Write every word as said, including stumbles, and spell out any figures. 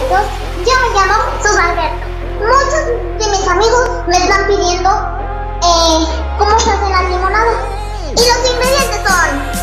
amigos, yo me llamo Sus Alberto. Muchos de mis amigos me están pidiendo eh, cómo se hace la limonada. Y los ingredientes son